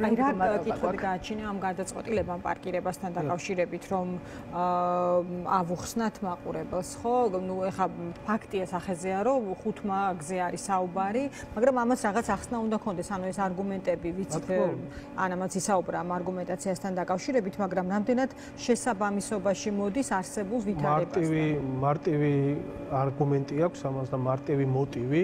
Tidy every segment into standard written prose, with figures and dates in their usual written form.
აი რა კითხვები გააჩნია ამ გადაწყვეტილებამ პარკირებასთან დაკავშირებით, რომ ავუხსნათ მაყურებელს, ხო? ნუ ეხლა ფაქტია სახეზეა, რომ 5 მაგზე არის საუბარი, მაგრამ ამას რაღაც ახსნა უნდა ქონდეს, ანუ ეს არგუმენტები, ვიცით, ანამაც ისაუბრა ამ არგუმენტაციასთან დაკავშირებით, მაგრამ რამდენად შესაბამისობაში მოდის არსებულ ვითარებასთან. მარტივი არგუმენტი აქვს ამას და მარტივი მოტივი.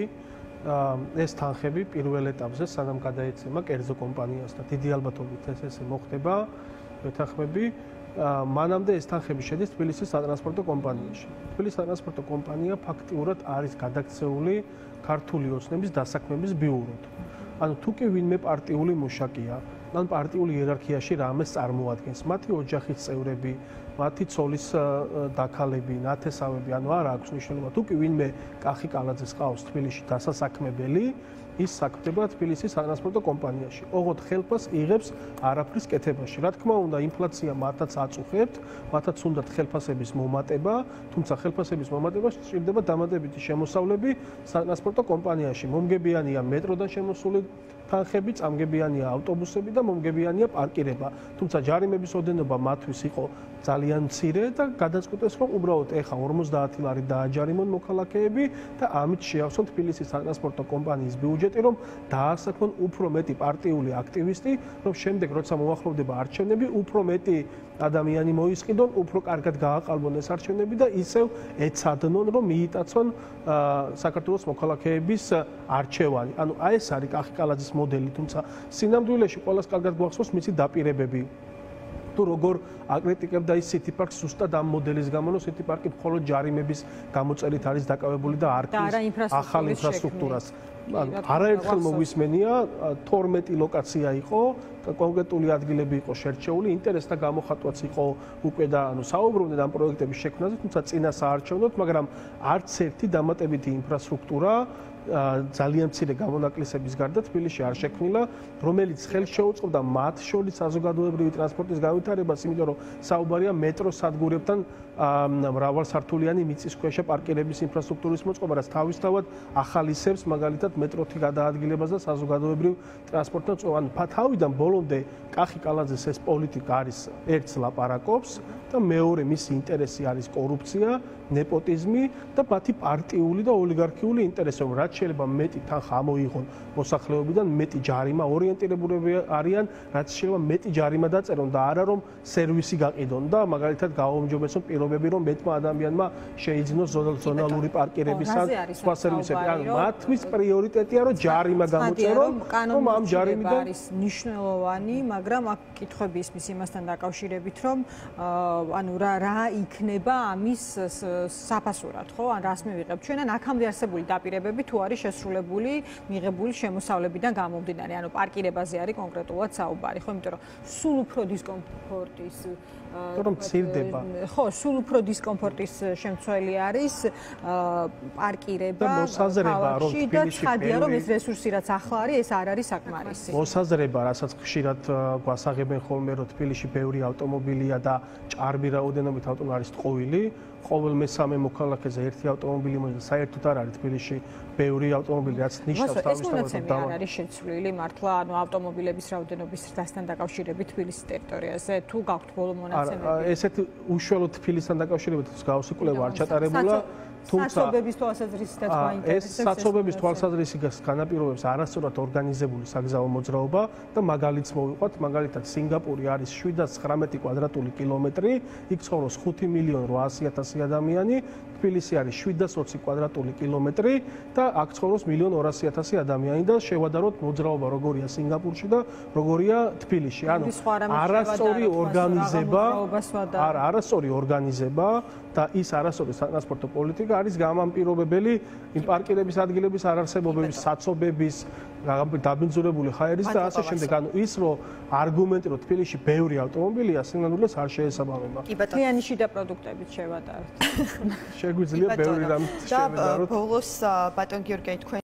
ეს თანხები პირველ ეტაპზე სანამ გადაეცემა კერძო კომპანიას და დიდი ალბათობით ესე მოხდება ეთანხმები მანამდე ეს თანხები შედის თბილისის სატრანსპორტო კომპანიაში. თბილისის სატრანსპორტო კომპანია ფაქტიურად არის გადაქცეული ქართული ოცნების დასაქმების ბიუროდ. ანუ თუ კი ვინმე პარტიული მუშაკია, ან პარტიული იერარქიაში რამეს წარმოადგენს, მათი ოჯახის წევრები, მათი ცოლის დაქალები, ნათესავები, ანუ არ აქვს მნიშვნელობა. თუ კი ვინმე კახი კალაძეს ყავს თბილისში დასასაქმებელი, ის საქმდება თბილისის სატრანსპორტო კომპანიაში. ოღონდ ხელფას იღებს არაფრის კეთებაში. რა თქმა უნდა, ინფლაცია მათაც აწუხებთ, მათაც უნდათ ხელფასების მომატება, თუმცა ხელფასების მომატებას სჭირდება დამატებითი შემოსავლები სატრანსპორტო კომპანიაში. მომგებიანია მეტროდან შემოსული თანხები, წამგებიანია ავტობუსები და მომგებიანია პარკირება. თუმცა ჯარიმების ოდენობა მათთვის იყო ძალიან მცირე და გადაწყვიტეს, რომ უბრალოდ ეხა 50 ლარი დააჯარიმონ მოქალაქეები და ამით შეავსონ თბილისის სატრანსპორტო კომპანიის ბიუჯეტი, რომ დაასაქმონ უფრო მეტი პარტიული აქტივისტი, რომ შემდეგ როცა მოახლოვდება არჩევნები, უფრო მეტი ადამიანი მოისყიდონ, უფრო კარგად გააყალბონ ეს არჩევნები და ისევ ეცადნონ, რომ მიიტაცონ საქართველოს მოქალაქეების არჩევანი. ანუ ეს არის კახი კალაძის მოდელი, თუმცა სინამდვილეში ყველას კარგად გვახსოვს მისი დაპირებები. თუ როგორ აკრიტიკებდა ის City Park-ს ზუსტად ამ მოდელის გამო, რომ City Park-ი მხოლოდ ჯარიმების გამოწერით არის დაკავებული და არ ქმნის ახალ ინფრასტრუქტურას. არაერთხელ მოგვისმენია 12 ლოკაცია იყო, კონკრეტული ადგილები იყო შერჩეული, ინტერესთა გამოხატვაც იყო უკვე და ანუ საუბრობდნენ ამ პროექტების შექმნაზე, თუმცა წინა საარჩევნოდ, მაგრამ არც ერთი დამატებითი ინფრასტრუქტურა ძალიან მცირე გამონაკლისების გარდა თბილისში არ შექმნილა, რომელიც ხელს შეუწყობდა მათ შორის საზოგადოებრივი ტრანსპორტის განვითარებას, იმიტომ რომ საუბარია მეტროს სადგურებთან მრავალსართულიანი მიწისქვეშა პარკირების ინფრასტრუქტურის მოწყობა, რაც თავისთავად ახალისებს მაგალითად მეტროთი გადაადგილებას და საზოგადოებრივ ტრანსპორტთან წვევას. ანუ თავიდან ბოლომდე კახი კალაძეს ეს პოლიტიკა არის ერთს ლაპარაკობს და მეორე მისი ინტერესი არის კორუფცია, ნეპოტიზმი და მათი პარტიული და ოლიგარქიული ინტერესი, რომ რაც შეიძლება მეტი თანხა ამოიღონ მოსახლეობიდან, მეტი ჯარიმა ორიენტირებულები არიან, რაც შეიძლება მეტი ჯარიმა დაწერონ და არა რომ სერვისი გაყიდონ და მაგალითად გააუმჯობესონ პირობები, რომ მეტმა ადამიანმა შეიძინოს ზონალური პარკირების ან სხვა სერვისები. ანუ მათთვის პრიორიტეტია, რომ ჯარიმა გამოწერონ, რომ ამ ჯარიმიდან არის მნიშვნელოვანი, მაგრამ აქ კითხვები ისმის იმასთან დაკავშირებით, რომ ანუ რა იქნება ამის საფასურად, ხო? ან რას მივიღებთ ჩვენ, ან აქამდე არსებული დაპირებები თუ არის შესრულებული, მიღებული შემოსავლებიდან გამომდინარე, ანუ პარკირებაზე არის კონკრეტულად საუბარი, ხო? იმიტომ რომ სულ უფრო დისკომფორტის რომ მცირდება. ხო, სულ უფრო დისკომფორტის შემცველი არის პარკირება და მოსაზრება, რომ თბილისში ხადია, რომ ეს რესურსი რაც ახლა არის, ეს არ არის საკმარისი. მოსაზრება, რასაც ხშირად გვასაღებენ ხოლმე, რომ თბილისში ბევრი ავტომობილია და ჭარბი რაოდენობით ავტომობილი არის ტყუილი, ყოველ მესამე მოქალაქეზე ერთი ავტომობილი მოდის, საერთოდ არ არის თბილისში ბევრი ავტომობილი, რაც ნიშნავს თავისთავად არ არის შეცვლილი მართლა, ანუ ავტომობილების რაოდენობის ზრდასთან დაკავშირებით თბილისის ტერიტორიაზე, თუ გაქვთ ბოლო მონაცემები? ესეთი უშუალოდ თბილისთან დაკავშირებით მსგავსი კვლევა არ ჩატარებულა. საცობების თვალსაზრისითაც ეს მაინტერესებს. საცობების თვალსაზრისის განაპირობებს არასწორად ორგანიზებული საგზაო მოძრაობა და მაგალითს მოვიყვათ, მაგალითად სინგაპური არის 719 კვადრატული კილომეტრი, იქ ცხოვრობს 5.800.000 ადამიანი, თბილისი არის 720 კვადრატული კილომეტრი და აქ ცხოვრობს 1.200.000 ადამიანი და შევადაროთ მოძრაობა როგორია სინგაპურში და როგორია თბილისში. ანუ არასწორი ორგანიზება და ის არასწორი სატრანსპორტო პოლიტიკა არის გამამპირობებელი იმ პარკირების ადგილების არარსებობების, საცობების, დაბინძურებული ჰაერის და ასე შემდეგ. ანუ ის რომ არგუმენტი რომ თბილისში ბევრი ავტომობილია, სინამდვილეს არ შეესაბამება. მთლიანი შიდა პროდუქტებით შევადაროთ. შეგვიძლია ბევრი რამ შევადაროთ. და ბოლოს ბატონ გიორგი თქვენ